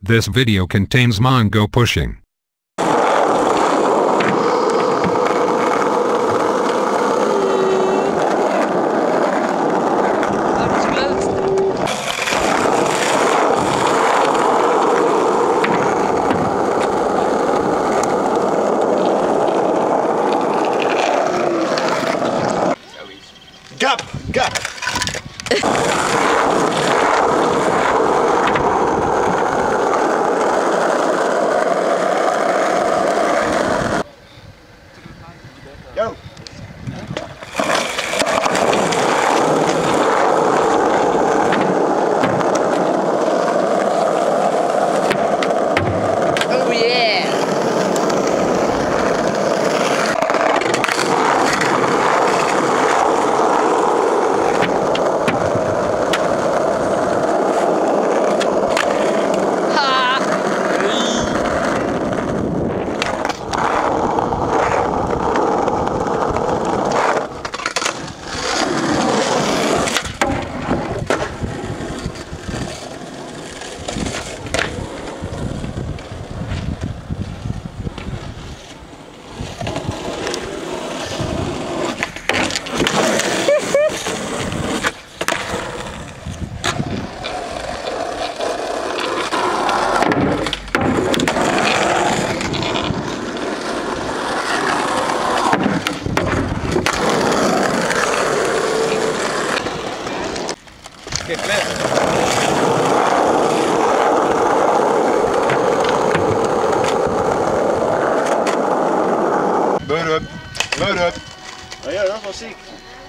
This video contains mango pushing. Gap! Gap! Go! Oh yeah! Get left. Load up. Load up. Oh ja, dat is wel ziek.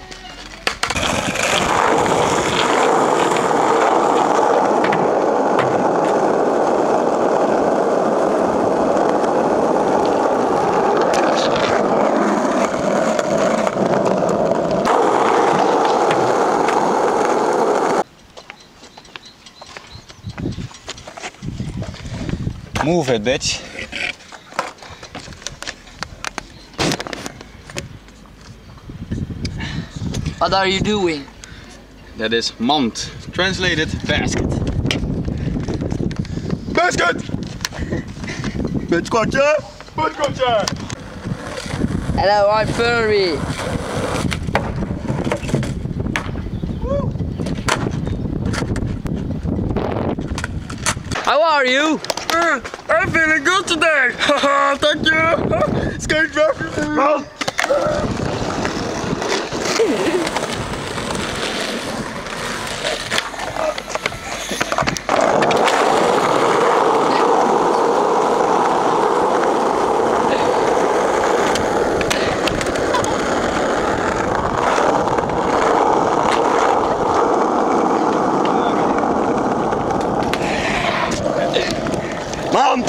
Move it, bitch. What are you doing? That is mand. Translated, basket. Basket! Bitchkotje! Bitchkotje! Hello, I'm Furry. How are you? I'm feeling good today! Haha, thank you! Skate traffic! Mom!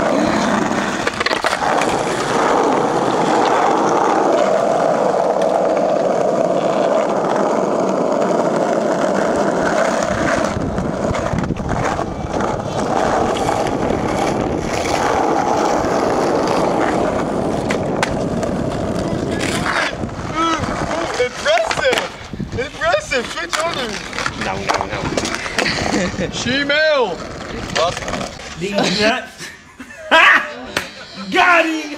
Impressive! Switch on him! No. She-mail! Wat? These nuts. Got him!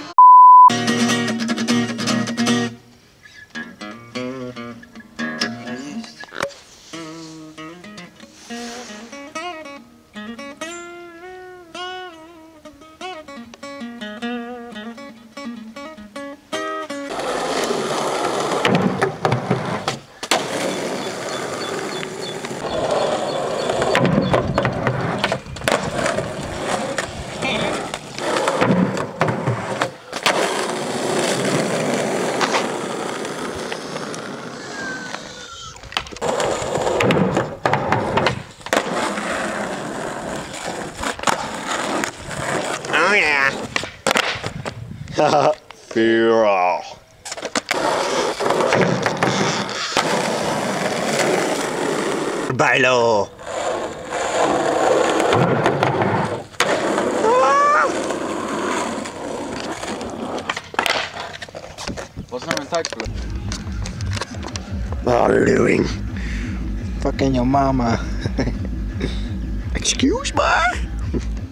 Oh yeah. Feral. Bailo. Wat is nou mijn tijdspullen? What are you doing? Fucking your mama. Excuse me?